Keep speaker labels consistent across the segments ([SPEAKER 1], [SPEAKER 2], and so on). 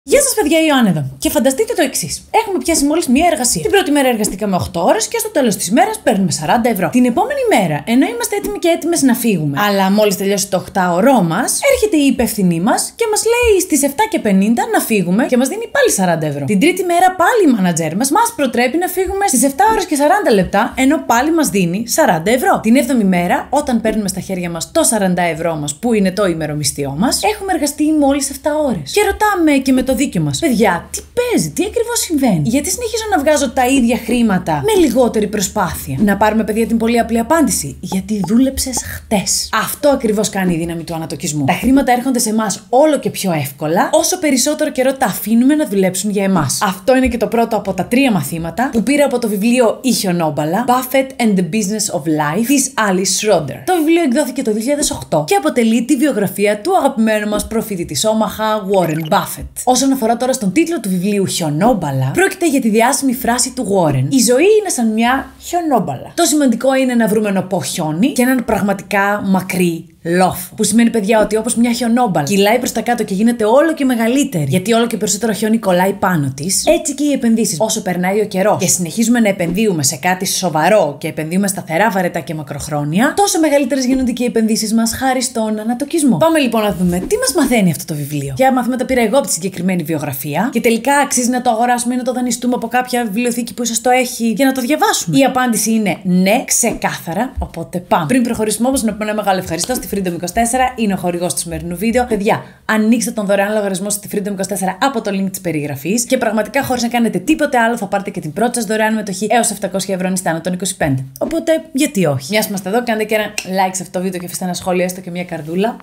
[SPEAKER 1] Γεια σας, παιδιά, η Ιωάννα εδώ. Και φανταστείτε το εξής. Έχουμε πιάσει μόλις μία εργασία. Την πρώτη μέρα εργαστήκαμε 8 ώρες και στο τέλος της μέρας παίρνουμε 40 ευρώ. Την επόμενη μέρα, ενώ είμαστε έτοιμοι και έτοιμες να φύγουμε, αλλά μόλις τελειώσει το 8ωρό μας, έρχεται η υπεύθυνή μας και μας λέει στις 7:50 να φύγουμε και μας δίνει πάλι 40 ευρώ. Την τρίτη μέρα πάλι η μάνατζέρ μας προτρέπει να φύγουμε στις 7 ώρες και 40 λεπτά, ενώ πάλι μας δίνει 40 ευρώ. Την 7η μέρα, όταν παίρνουμε στα χέρια μας το 40 ευρώ μας, που είναι το ημερομισθιό μας, έχουμε εργαστεί μόλις 7 ώρες. Και ρωτάμε και με το δίκιο μας, παιδιά, τι παίζει, τι ακριβώς συμβαίνει? Γιατί συνεχίζω να βγάζω τα ίδια χρήματα με λιγότερη προσπάθεια? Να πάρουμε, παιδιά, την πολύ απλή απάντηση. Γιατί δούλεψες χτες. Αυτό ακριβώς κάνει η δύναμη του ανατοκισμού. Τα χρήματα έρχονται σε εμάς όλο και πιο εύκολα, όσο περισσότερο καιρό τα αφήνουμε να δουλέψουν για εμάς. Αυτό είναι και το πρώτο από τα 3 μαθήματα που πήρα από το βιβλίο «Η Χιονόμπαλα» Buffett and the Business of Life της Alice Schroeder. Το βιβλίο εκδόθηκε το 2008 και αποτελεί τη βιογραφία του αγαπημένου μας προφήτη της Όμαχα, Warren Buffett. Όσον αφορά τώρα στον τίτλο του βιβλίου «Χιονόμπαλα», πρόκειται για τη διάσημη φράση του Warren: «Η ζωή είναι σαν μια χιονόμπαλα». Το σημαντικό είναι να βρούμε ένα πω χιόνι και έναν πραγματικά μακρύ λόφο. Που σημαίνει, παιδιά, ότι όπως μια χιονόμπαλα κυλάει προς τα κάτω και γίνεται όλο και μεγαλύτερη, γιατί όλο και περισσότερο χιόνι κολλάει πάνω της, έτσι και οι επενδύσεις. Όσο περνάει ο καιρός και συνεχίζουμε να επενδύουμε σε κάτι σοβαρό και επενδύουμε σταθερά, βαρετά και μακροχρόνια, τόσο μεγαλύτερες γίνονται και οι επενδύσεις μας χάρη στον ανατοκισμό. Πάμε λοιπόν να δούμε τι μας μαθαίνει αυτό το βιβλίο. Ποια μαθήματα πήρα εγώ από τη συγκεκριμένη βιογραφία και τελικά αξίζει να το αγοράσουμε ή να το δανειστούμε από κάποια βιβλιοθήκη που ίσως το έχει και να το διαβάσουμε? Η απάντηση είναι ναι, ξεκάθαρα. Οπότε πάμε. Πριν προχωρήσουμε όμως, να πω ένα μεγάλο ευχαριστώ στη Freedom24, είναι ο χορηγός του σημερινού βίντεο. Παιδιά, ανοίξτε τον δωρεάν λογαριασμό στη Freedom24 από το link της περιγραφής και πραγματικά χωρίς να κάνετε τίποτε άλλο θα πάρετε και την πρώτη σας δωρεάν μετοχή έως 700 ευρώ νηστάνω των 25. Οπότε, γιατί όχι? Μιας που είμαστε εδώ, κάντε και ένα like σε αυτό το βίντεο και αφήστε ένα σχόλιο, έστω και μια καρδούλα.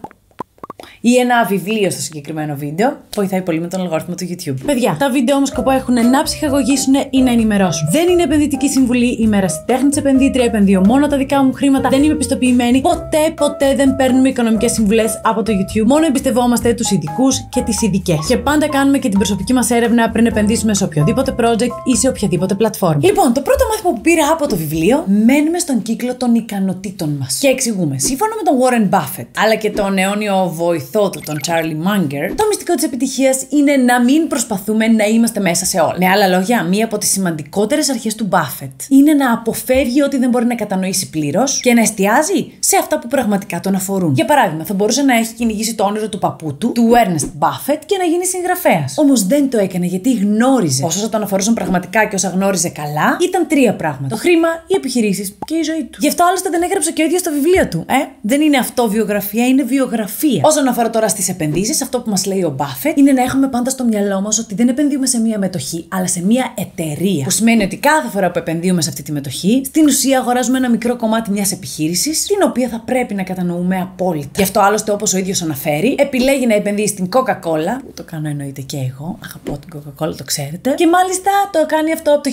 [SPEAKER 1] Ή ένα βιβλίο στο συγκεκριμένο βίντεο. Βοηθάει πολύ με τον αλγόριθμο του YouTube. Παιδιά, τα βίντεο όμως σκοπό έχουν να ψυχαγωγήσουν ή να ενημερώσουν. Δεν είναι επενδυτική συμβουλή, είμαι ερασιτέχνης επενδύτρια, επενδύω μόνο τα δικά μου χρήματα, δεν είμαι πιστοποιημένη. Ποτέ δεν παίρνουμε οικονομικές συμβουλές από το YouTube. Μόνο εμπιστευόμαστε τους ειδικούς και τις ειδικές. Και πάντα κάνουμε και την προσωπική μας έρευνα πριν επενδύσουμε σε οποιοδήποτε project ή σε οποιαδήποτε πλατφόρμα. Λοιπόν, το πρώτο μάθημα που πήρα από το βιβλίο, μένουμε στον κύκλο των ικανοτήτων μας. Και εξηγούμε. Σύμφωνα με τον Warren Buffett, αλλά και τον αιώνιο βοηθό του, τον Charlie Munger, το μυστικό της επιτυχίας είναι να μην προσπαθούμε να είμαστε μέσα σε όλα. Με άλλα λόγια, μία από τις σημαντικότερες αρχές του Buffett είναι να αποφεύγει ό,τι δεν μπορεί να κατανοήσει πλήρως και να εστιάζει σε αυτά που πραγματικά τον αφορούν. Για παράδειγμα, θα μπορούσε να έχει κυνηγήσει το όνειρο του παππού του Ernest Buffett, και να γίνει συγγραφέας. Όμως δεν το έκανε γιατί γνώριζε πως όσα τον αφορούσαν πραγματικά και όσα γνώριζε καλά ήταν 3 πράγματα: το χρήμα, οι επιχειρήσεις και η ζωή του. Γι' αυτό άλλωστε δεν έγραψε και ο ίδιος στο βιβλίο του. Δεν είναι αυτό βιογραφία, είναι βιογραφία. Όσον αφορά τώρα στις επενδύσεις, αυτό που μας λέει ο Buffett είναι να έχουμε πάντα στο μυαλό μας ότι δεν επενδύουμε σε μία μετοχή, αλλά σε μία εταιρεία. Που σημαίνει ότι κάθε φορά που επενδύουμε σε αυτή τη μετοχή, στην ουσία αγοράζουμε ένα μικρό κομμάτι μιας επιχείρησης, την οποία θα πρέπει να κατανοούμε απόλυτα. Γι' αυτό άλλωστε, όπως ο ίδιος αναφέρει, επιλέγει να επενδύει στην Coca-Cola, που το κάνω εννοείται και εγώ, αγαπώ την Coca-Cola, το ξέρετε, και μάλιστα το κάνει αυτό από το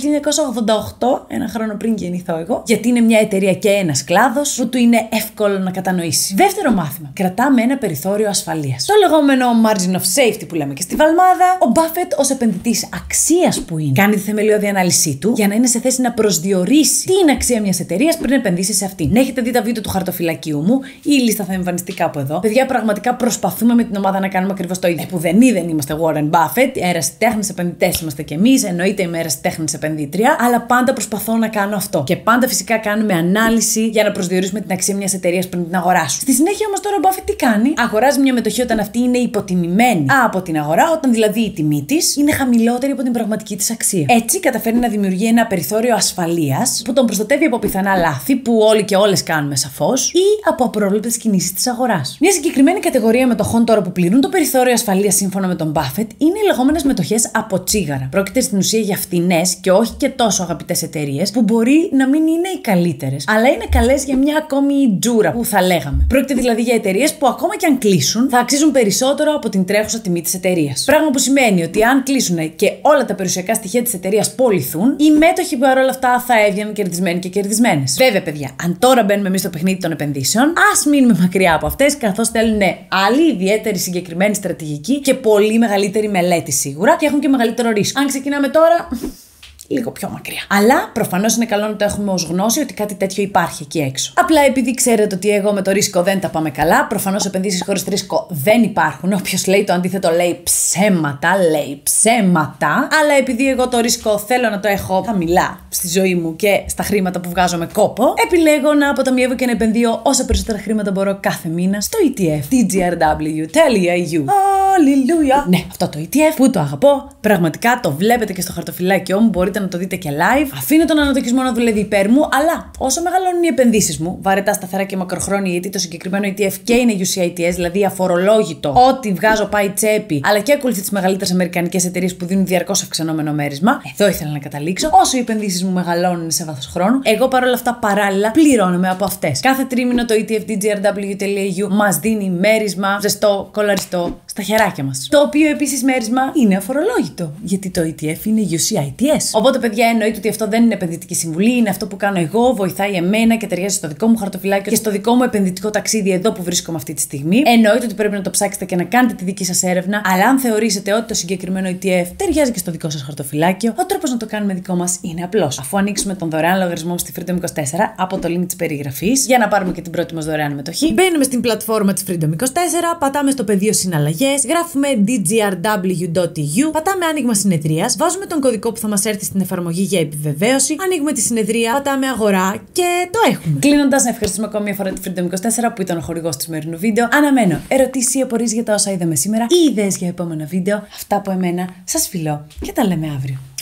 [SPEAKER 1] 1988, ένα χρόνο πριν γεννηθώ εγώ, γιατί είναι μια εταιρεία και ένας κλάδος που του είναι εύκολο να κατανοήσει. Δεύτερο μάθημα: κρατάμε ένα περιθώριο ασφαλείας. Το λεγόμενο margin of safety που λέμε και στη Βαλμάδα. Ο Buffett, ως επενδυτής αξίας που είναι, κάνει τη θεμελιώδη ανάλυση του για να είναι σε θέση να προσδιορίσει τι είναι αξία μιας εταιρείας πριν επενδύσει σε αυτήν. Έχετε δει τα βίντεο του χαρτοφυλακίου μου, η λίστα θα εμφανιστεί κάπου εδώ. Παιδιά, πραγματικά προσπαθούμε με την ομάδα να κάνουμε ακριβώς το ίδιο. Που δεν είμαστε Warren Buffett, ερασιτέχνες επενδυτές είμαστε κι εμείς, εννοείται είμαι ερασιτέχνης επενδύτρια, αλλά πάντα προσπαθώ να κάνω αυτό. Και πάντα φυσικά κάνουμε ανάλυση για να προσδιορίσουμε την αξία μιας εταιρείας πριν την αγοράσουμε. Στη συνέχεια όμως τώρα ο Buffett τι κάνει? Αγοράζει μια μετοχή όταν αυτή είναι υποτιμημένη από την αγορά, όταν δηλαδή η τιμή της είναι χαμηλότερη από την πραγματική της αξία. Έτσι καταφέρει να δημιουργεί ένα περιθώριο ασφαλείας που τον προστατεύει από πιθανά λάθη, που όλοι και όλες κάνουμε σαφώς, ή από απρόβλεπτες κινήσεις της αγοράς. Μια συγκεκριμένη κατηγορία μετοχών τώρα που πληρούν το περιθώριο ασφαλείας σύμφωνα με τον Buffett είναι οι λεγόμενες μετοχές από τσίγαρα. Πρόκειται στην ουσία για φτηνές και όχι και τόσο αγαπητές εταιρείες που μπορεί να μην είναι οι καλύτερες, αλλά είναι καλές για μια ακόμη τζούρα που θα λέγαμε. Πρόκειται δηλαδή για εταιρείες που ακόμα και αν κλείσουν θα αξίζουν περισσότερο από την τρέχουσα τιμή της εταιρείας. Πράγμα που σημαίνει ότι αν κλείσουν και όλα τα περιουσιακά στοιχεία της εταιρείας πολιθούν, οι μέτοχοι παρόλα αυτά θα έβγαιναν κερδισμένοι και κερδισμένες. Βέβαια, παιδιά, αν τώρα μπαίνουμε εμείς στο παιχνίδι των επενδύσεων, ας μείνουμε μακριά από αυτές, καθώς θέλουν άλλη ιδιαίτερη συγκεκριμένη στρατηγική και πολύ μεγαλύτερη μελέτη σίγουρα και έχουν και μεγαλύτερο ρίσκο. Αν ξεκινάμε τώρα, λίγο πιο μακριά. Αλλά προφανώς είναι καλό να το έχουμε ως γνώση ότι κάτι τέτοιο υπάρχει εκεί έξω. Απλά επειδή ξέρετε ότι εγώ με το ρίσκο δεν τα πάμε καλά, προφανώς επενδύσεις χωρίς ρίσκο δεν υπάρχουν. Όποιος λέει το αντίθετο λέει ψέματα. Αλλά επειδή εγώ το ρίσκο θέλω να το έχω χαμηλά στη ζωή μου και στα χρήματα που βγάζω με κόπο, επιλέγω να αποταμιεύω και να επενδύω όσα περισσότερα χρήματα μπορώ κάθε μήνα στο ETF DGRW.eu. Αλληλούια! Ναι, αυτό το ETF που το αγαπώ, πραγματικά το βλέπετε και στο χαρτοφυλάκιό μου, μπορείτε να το δείτε και live. Αφήνω τον ανατοκισμό να δουλεύει υπέρ μου, αλλά όσο μεγαλώνουν οι επενδύσεις μου, βαρετά, σταθερά και μακροχρόνια, γιατί το συγκεκριμένο ETF και είναι UCITS, δηλαδή αφορολόγητο, ό,τι βγάζω πάει τσέπη, αλλά και ακολουθεί τις μεγαλύτερες αμερικανικές εταιρείες που δίνουν διαρκώς αυξανόμενο μέρισμα. Εδώ ήθελα να καταλήξω. Όσο οι επενδύσεις μου μεγαλώνουν σε βάθος χρόνου, εγώ παρόλα αυτά παράλληλα πληρώνομαι από αυτές. Κάθε τρίμηνο το ETF DGRW.eu μας δίνει μέρισμα ζεστό, κολαριστό στα χεράκια μας. Το οποίο επίσης μέρισμα είναι αφορολόγητο, γιατί το ETF είναι UCITS. Οπότε, παιδιά, εννοείται ότι αυτό δεν είναι επενδυτική συμβουλή, είναι αυτό που κάνω εγώ, βοηθάει εμένα και ταιριάζει στο δικό μου χαρτοφυλάκιο και στο δικό μου επενδυτικό ταξίδι εδώ που βρίσκομαι αυτή τη στιγμή. Εννοείται ότι πρέπει να το ψάξετε και να κάνετε τη δική σας έρευνα, αλλά αν θεωρήσετε ότι το συγκεκριμένο ETF ταιριάζει και στο δικό σας χαρτοφυλάκιο, ο τρόπος να το κάνουμε δικό μας είναι απλός. Αφού ανοίξουμε τον δωρεάν λογαριασμό μου στη Freedom24 από το link της περιγραφής για να πάρουμε και την πρώτη μας δωρεάν μετοχή, μπαίνουμε στην πλατφόρμα της Freedom24, πατάμε στο πεδίο συναλλαγές, γράφουμε dgrw.eu, πατάμε άνοιγμα συνεδρίας, βάζουμε τον κωδικό που θα μας έρθει στην εφαρμογή για επιβεβαίωση, ανοίγουμε τη συνεδρία, πατάμε αγορά και το έχουμε. Κλείνοντας, να ευχαριστούμε ακόμη μια φορά τη Freedom24 που ήταν ο χορηγός του σημερινού βίντεο. Αναμένω ερωτήσεις ή απορίες για τα όσα είδαμε σήμερα ή ιδέες για επόμενα βίντεο. Αυτά από εμένα, σας φιλώ και τα λέμε αύριο.